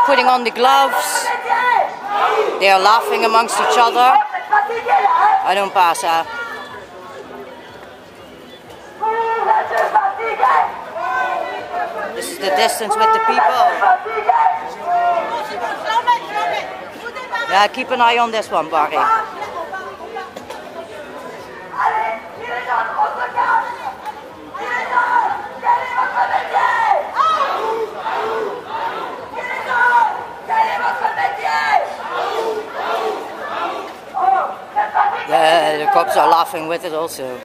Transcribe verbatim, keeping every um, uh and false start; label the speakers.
Speaker 1: putting on the gloves. They are laughing amongst each other. I don't pass that. This is the distance with the people. Yeah, keep an eye on this one, Barry. Yeah, the cops are laughing with it also.